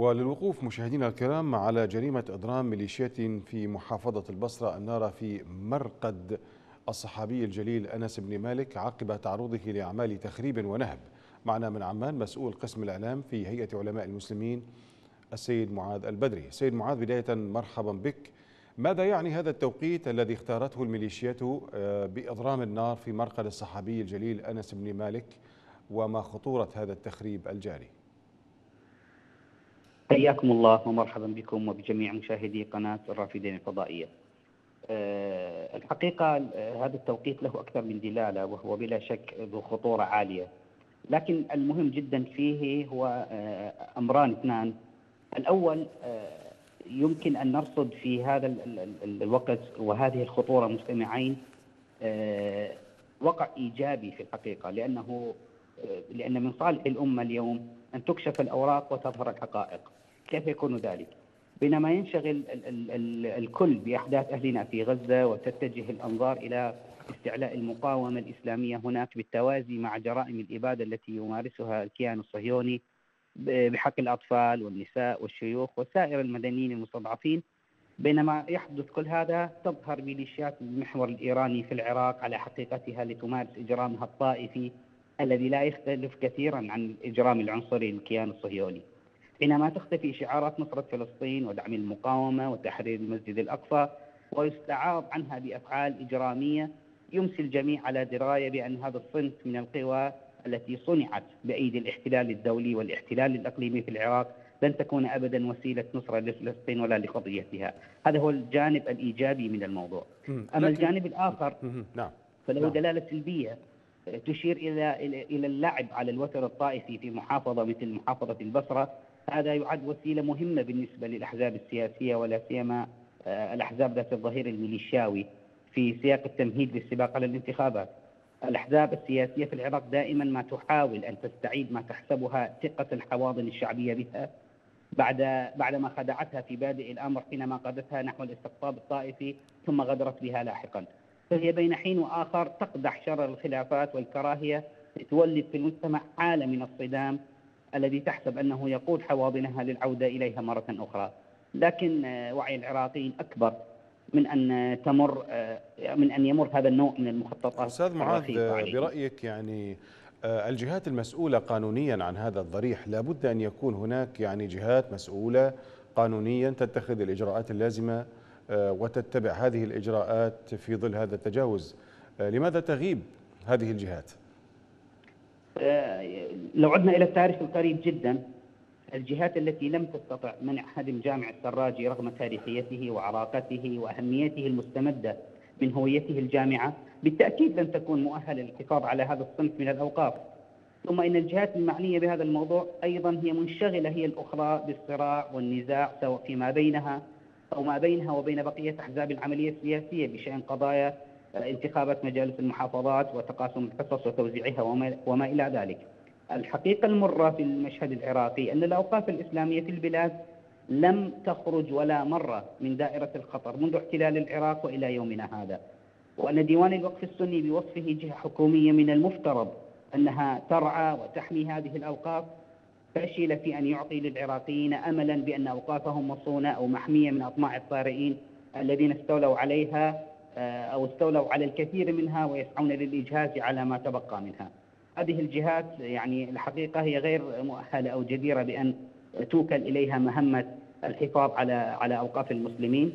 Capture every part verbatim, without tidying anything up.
وللوقوف مشاهدينا الكرام على جريمة إضرام ميليشيات في محافظة البصرة النار في مرقد الصحابي الجليل أنس بن مالك عقب تعرضه لأعمال تخريب ونهب. معنا من عمان مسؤول قسم الإعلام في هيئة علماء المسلمين السيد معاذ البدري. سيد معاذ، بداية مرحبا بك. ماذا يعني هذا التوقيت الذي اختارته الميليشيات بإضرام النار في مرقد الصحابي الجليل أنس بن مالك، وما خطورة هذا التخريب الجاري؟ حياكم الله ومرحبا بكم وبجميع مشاهدي قناة الرافدين الفضائية. أه الحقيقة هذا التوقيت له أكثر من دلالة، وهو بلا شك ذو خطورة عالية، لكن المهم جدا فيه هو أه أمران اثنان. الأول أه يمكن أن نرصد في هذا الوقت وهذه الخطورة مجتمعين أه وقع إيجابي في الحقيقة، لأنه أه لأن من صالح الأمة اليوم أن تكشف الأوراق وتظهر الحقائق. كيف يكون ذلك؟ بينما ينشغل ال ال ال الكل بأحداث أهلنا في غزة وتتجه الأنظار إلى استعلاء المقاومة الإسلامية هناك بالتوازي مع جرائم الإبادة التي يمارسها الكيان الصهيوني بحق الأطفال والنساء والشيوخ وسائر المدنيين المستضعفين، بينما يحدث كل هذا تظهر ميليشيات المحور الإيراني في العراق على حقيقتها لتمارس إجرامها الطائفي الذي لا يختلف كثيرا عن الإجرام العنصري للكيان الصهيوني. حينما تختفي شعارات نصرة فلسطين ودعم المقاومة وتحرير المسجد الأقصى ويستعاض عنها بأفعال إجرامية، يمسي الجميع على دراية بأن هذا الصنف من القوى التي صنعت بأيدي الاحتلال الدولي والاحتلال الإقليمي في العراق لن تكون أبدا وسيلة نصرة لفلسطين ولا لقضيتها. هذا هو الجانب الإيجابي من الموضوع. أما الجانب الآخر فله دلالة سلبية تشير إلى إلى اللعب على الوتر الطائفي في محافظة مثل محافظة البصرة. هذا يعد وسيلة مهمة بالنسبة للأحزاب السياسية ولا سيما الأحزاب ذات الظهير الميليشياوي في سياق التمهيد للسباق على الانتخابات. الأحزاب السياسية في العراق دائما ما تحاول أن تستعيد ما تحسبها ثقة الحواضن الشعبية بها بعد بعدما خدعتها في بادئ الأمر حينما قادتها نحو الاستقطاب الطائفي ثم غدرت بها لاحقا. فهي بين حين وآخر تقدح شر الخلافات والكراهية لتولد في المجتمع حالة من الصدام الذي تحسب أنه يقود حواضنها للعودة إليها مرة أخرى. لكن وعي العراقيين أكبر من أن تمر من أن يمر هذا النوع من المخططات. أستاذ معاذ، برأيك يعني الجهات المسؤولة قانونيا عن هذا الضريح لابد أن يكون هناك يعني جهات مسؤولة قانونيا تتخذ الإجراءات اللازمة وتتبع هذه الإجراءات في ظل هذا التجاوز. لماذا تغيب هذه الجهات؟ لو عدنا إلى التاريخ القريب جدا، الجهات التي لم تستطع منع هدم جامع السراجي رغم تاريخيته وعراقته وأهميته المستمدة من هويته الجامعة بالتأكيد لن تكون مؤهلة للحفاظ على هذا الصنف من الأوقاف. ثم إن الجهات المعنية بهذا الموضوع أيضا هي منشغلة هي الأخرى بالصراع والنزاع سواء فيما بينها أو ما بينها وبين بقية أحزاب العملية السياسية بشأن قضايا انتخابات مجالس المحافظات وتقاسم الحصص وتوزيعها وما, وما إلى ذلك. الحقيقة المرة في المشهد العراقي أن الأوقاف الإسلامية في البلاد لم تخرج ولا مرة من دائرة الخطر منذ احتلال العراق وإلى يومنا هذا، وأن ديوان الوقف السني بوصفه جهة حكومية من المفترض أنها ترعى وتحمي هذه الأوقاف فشل في أن يعطي للعراقيين أملا بأن أوقافهم مصونة أو محمية من أطماع الطارئين الذين استولوا عليها أو استولوا على الكثير منها ويسعون للإجهاز على ما تبقى منها. هذه الجهات يعني الحقيقة هي غير مؤهلة أو جديرة بأن توكل إليها مهمة الحفاظ على على أوقاف المسلمين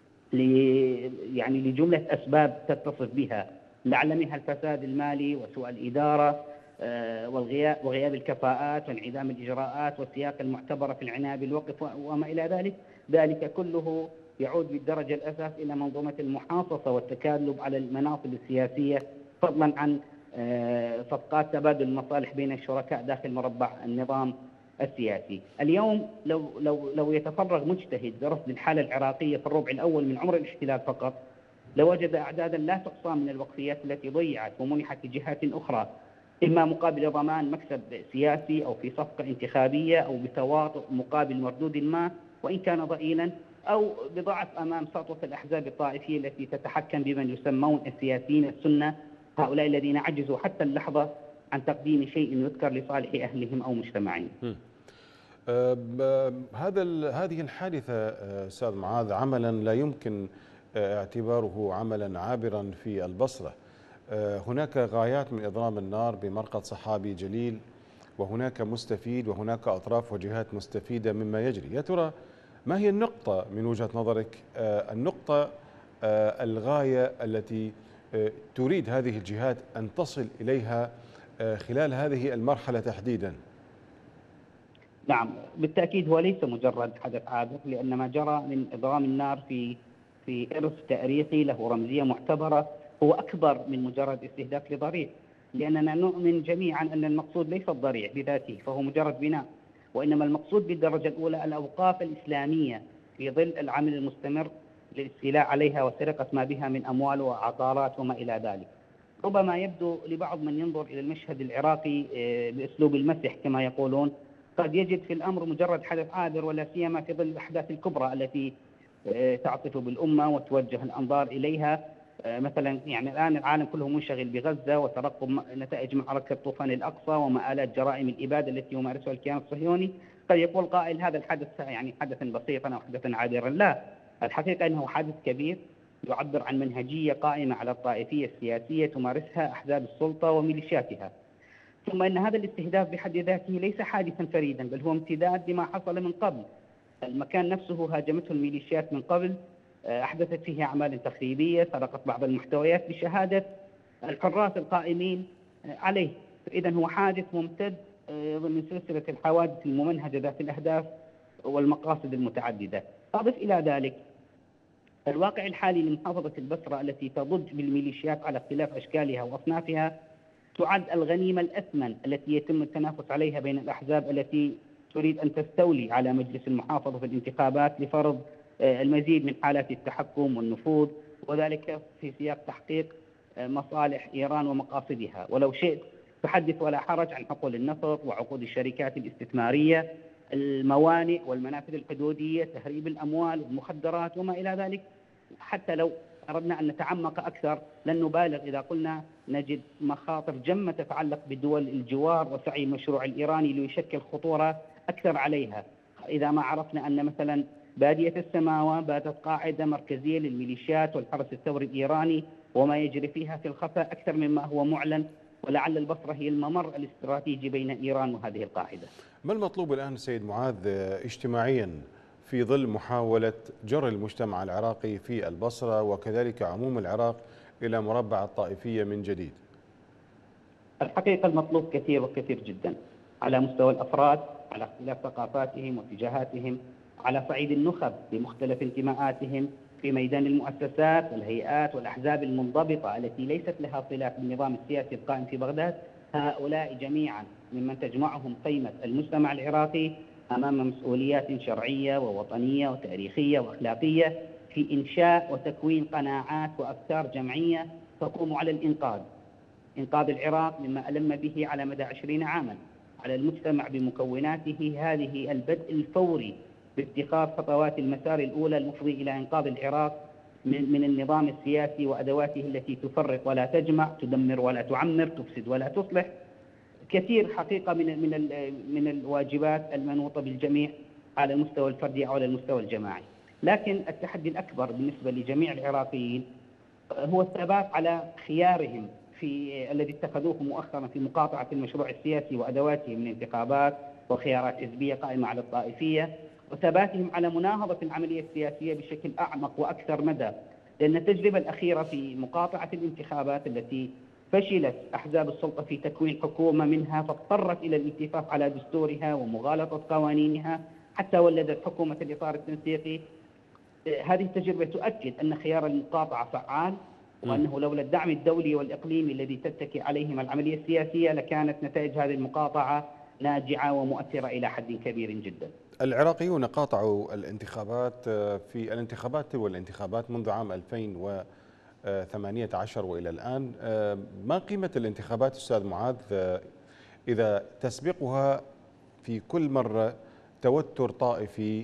يعني لجملة أسباب تتصف بها، لعل منها الفساد المالي وسوء الإدارة والغياب وغياب الكفاءات وانعدام الإجراءات والسياق المعتبرة في العناية بالوقف وما إلى ذلك. ذلك كله يعود بالدرجة الأساس إلى منظومة المحاصصة والتكالب على المناصب السياسية، فضلا عن صفقات تبادل المصالح بين الشركاء داخل مربع النظام السياسي. اليوم لو لو لو يتفرغ مجتهد لرصد الحالة العراقية في الربع الأول من عمر الاحتلال فقط لوجد أعدادا لا تقصى من الوقفيات التي ضيعت ومنحت لجهات أخرى، إما مقابل ضمان مكسب سياسي أو في صفقة انتخابية أو بتواطؤ مقابل مردود ما وإن كان ضئيلا، أو بضعف أمام سطوة الأحزاب الطائفية التي تتحكم بمن يسمون السياسيين السنة، هؤلاء الذين عجزوا حتى اللحظة عن تقديم شيء يذكر لصالح أهلهم أو مجتمعهم. آه، ب- هذا ال- هذه الحادثة آه، أستاذ معاذ عملا لا يمكن آه، اعتباره عملا عابرا في البصرة. آه، هناك غايات من إضرام النار بمرقد صحابي جليل، وهناك مستفيد وهناك أطراف وجهات مستفيدة مما يجري. يا ترى ما هي النقطة من وجهة نظرك، آه، النقطة آه، الغاية التي آه، تريد هذه الجهات أن تصل إليها آه، خلال هذه المرحلة تحديدا؟ نعم، بالتأكيد هو ليس مجرد حدث عابر، لأن ما جرى من إضرام النار في في إرث تاريخي له رمزية معتبرة هو أكبر من مجرد استهداف لضريح، لأننا نؤمن جميعا أن المقصود ليس الضريح بذاته فهو مجرد بناء، وإنما المقصود بالدرجة الأولى الأوقاف الإسلامية في ظل العمل المستمر للاستيلاء عليها وسرقة ما بها من أموال وعقارات وما إلى ذلك. ربما يبدو لبعض من ينظر إلى المشهد العراقي آه، بأسلوب المسح كما يقولون، قد يجد في الأمر مجرد حدث عابر، ولا سيما في ظل الأحداث الكبرى التي آه، تعطف بالأمة وتوجه الأنظار إليها. آه، مثلا يعني الآن العالم كله منشغل بغزة وترقب م- نتائج معركة طوفان الأقصى ومآلات جرائم الإبادة التي يمارسها الكيان الصهيوني. قد يقول قائل هذا الحدث يعني حدثا بسيطا أو حدثا عابرا. لا، الحقيقة أنه حدث كبير يعبر عن منهجية قائمة على الطائفية السياسية تمارسها أحزاب السلطة وميليشياتها. ثم إن هذا الاستهداف بحد ذاته ليس حادثا فريدا، بل هو امتداد لما حصل من قبل. المكان نفسه هاجمته الميليشيات من قبل، آه، أحدثت فيه أعمال تخريبية، سرقت بعض المحتويات بشهادة الحراس القائمين آه، عليه. إذا هو حادث ممتد آه، من سلسلة الحوادث الممنهجة ذات الأهداف والمقاصد المتعددة. أضف إلى ذلك الواقع الحالي لمحافظة البصرة التي تضج بالميليشيات على اختلاف أشكالها وأصنافها، تعد الغنيمة الأثمن التي يتم التنافس عليها بين الأحزاب التي تريد أن تستولي على مجلس المحافظة في الانتخابات لفرض آه، المزيد من حالات التحكم والنفوذ، وذلك في سياق تحقيق آه، مصالح إيران ومقاصدها. ولو شئت تحدث ولا حرج عن حقول النفط وعقود الشركات الاستثمارية، الموانئ والمنافذ الحدودية، تهريب الأموال والمخدرات وما إلى ذلك. حتى لو أردنا أن نتعمق أكثر لن نبالغ إذا قلنا نجد مخاطر جمة تتعلق بدول الجوار وسعي المشروع الإيراني ليشكل خطورة أكثر عليها. إذا ما عرفنا أن مثلا بادية السماوة باتت قاعدة مركزية للميليشيات والحرس الثوري الإيراني وما يجري فيها في الخفاء أكثر مما هو معلن، ولعل البصرة هي الممر الاستراتيجي بين إيران وهذه القاعدة. ما المطلوب الآن سيد معاذ آه، اجتماعيا في ظل محاولة جر المجتمع العراقي في البصرة وكذلك عموم العراق إلى مربع الطائفية من جديد؟ الحقيقة المطلوب كثير وكثير جدا، على مستوى الأفراد، على اختلاف ثقافاتهم واتجاهاتهم، على صعيد النخب بمختلف انتماءاتهم، في ميدان المؤسسات والهيئات والأحزاب المنضبطة التي ليست لها صلة بالنظام السياسي القائم في بغداد. هؤلاء جميعا ممن تجمعهم قيمة المجتمع العراقي أمام مسؤوليات شرعية ووطنية وتاريخية وأخلاقية في إنشاء وتكوين قناعات وأفكار جمعية تقوم على الإنقاذ إنقاذ العراق مما ألم به على مدى عشرين عاما. على المجتمع بمكوناته هذه البدء الفوري باتخاذ خطوات المسار الأولى المفضي إلى إنقاذ العراق من, من النظام السياسي وأدواته التي تفرق ولا تجمع، تدمر ولا تعمر، تفسد ولا تصلح. كثير حقيقة من من من الواجبات المنوطة بالجميع على المستوى الفردي أو على المستوى الجماعي. لكن التحدي الأكبر بالنسبة لجميع العراقيين هو الثبات على خيارهم في الذي اتخذوه مؤخرا في مقاطعة المشروع السياسي وأدواته من انتخابات وخيارات حزبية قائمة على الطائفية، وثباتهم على مناهضة العملية السياسية بشكل أعمق وأكثر مدى. لأن التجربة الأخيرة في مقاطعة الانتخابات التي فشلت أحزاب السلطة في تكوين حكومة منها فاضطرت إلى الالتفاف على دستورها ومغالطة قوانينها حتى ولدت حكومة الإطار التنسيقي. هذه التجربة تؤكد أن خيار المقاطعة فعال، وأنه لولا الدعم الدولي والإقليمي الذي تتكي عليهما العملية السياسية لكانت نتائج هذه المقاطعة ناجعة ومؤثرة إلى حد كبير جدا. العراقيون قاطعوا الانتخابات في الانتخابات والانتخابات منذ عام ألفين وثمانية عشر وإلى الآن. ما قيمة الانتخابات أستاذ معاذ إذا تسبقها في كل مرة توتر طائفي،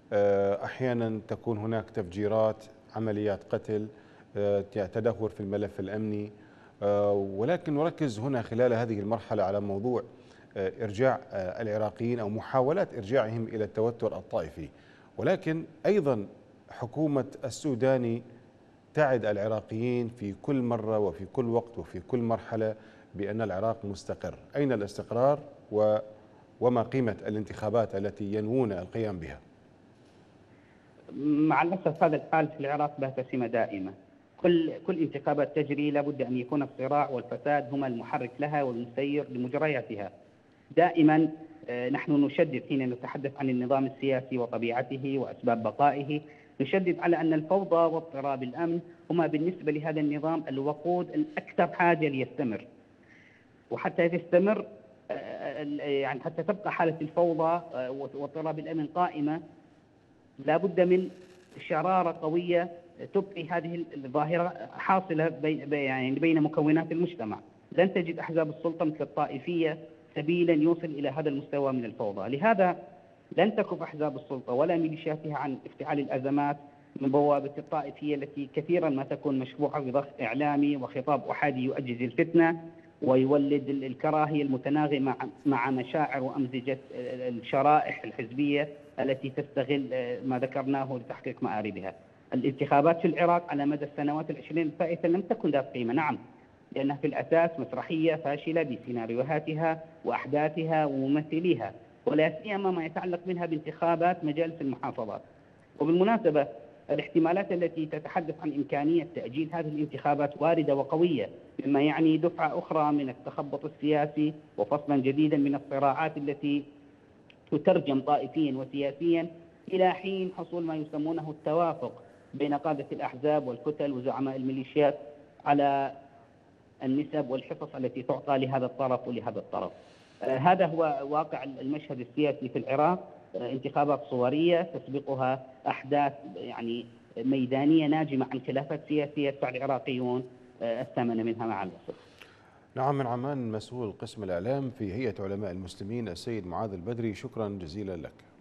أحيانا تكون هناك تفجيرات، عمليات قتل، تدهور في الملف الأمني، ولكن نركز هنا خلال هذه المرحلة على موضوع إرجاع العراقيين أو محاولات إرجاعهم إلى التوتر الطائفي، ولكن أيضا حكومة السوداني تعد العراقيين في كل مرة وفي كل وقت وفي كل مرحلة بأن العراق مستقر. أين الاستقرار وما قيمة الانتخابات التي ينوون القيام بها؟ مع الأسف هذا الحال في العراق بات سمة دائمة. كل كل انتخابات تجري لابد أن يكون الصراع والفساد هما المحرك لها والمسير لمجرياتها. دائما نحن نشدد حين نتحدث عن النظام السياسي وطبيعته وأسباب بقائه، نشدد على أن الفوضى واضطراب الأمن هما بالنسبة لهذا النظام الوقود الأكثر حاجة ليستمر. وحتى تستمر يعني حتى تبقى حالة الفوضى واضطراب الأمن قائمة، لا بد من شرارة قوية تبقي هذه الظاهرة حاصلة بين يعني بين مكونات المجتمع. لن تجد أحزاب السلطة مثل الطائفية سبيلا يوصل إلى هذا المستوى من الفوضى. لهذا لن تكف أحزاب السلطة ولا ميليشياتها عن افتعال الأزمات من بوابة الطائفية التي كثيرا ما تكون مشبوعة بضغط إعلامي وخطاب أحادي يؤجج الفتنة ويولد الكراهية المتناغمة مع مشاعر وأمزجة الشرائح الحزبية التي تستغل ما ذكرناه لتحقيق مآربها. الانتخابات في العراق على مدى السنوات العشرين الفائتة لم تكن ذات قيمة، نعم، لأنها في الأساس مسرحية فاشلة بسيناريوهاتها وأحداثها وممثليها، ولا سيما ما يتعلق منها بانتخابات مجالس المحافظات. وبالمناسبة الاحتمالات التي تتحدث عن إمكانية تأجيل هذه الانتخابات واردة وقوية، مما يعني دفعة أخرى من التخبط السياسي وفصلا جديدا من الصراعات التي تترجم طائفيا وسياسيا إلى حين حصول ما يسمونه التوافق بين قادة الأحزاب والكتل وزعماء الميليشيات على النسب والحصص التي تعطى لهذا الطرف ولهذا الطرف. آه هذا هو واقع المشهد السياسي في العراق. آه انتخابات صورية تسبقها أحداث يعني ميدانية ناجمة عن خلافات سياسية يدفع العراقيون آه الثمن منها مع الأسف. نعم، من عمان مسؤول قسم الإعلام في هيئة علماء المسلمين السيد معاذ البدري، شكرا جزيلا لك.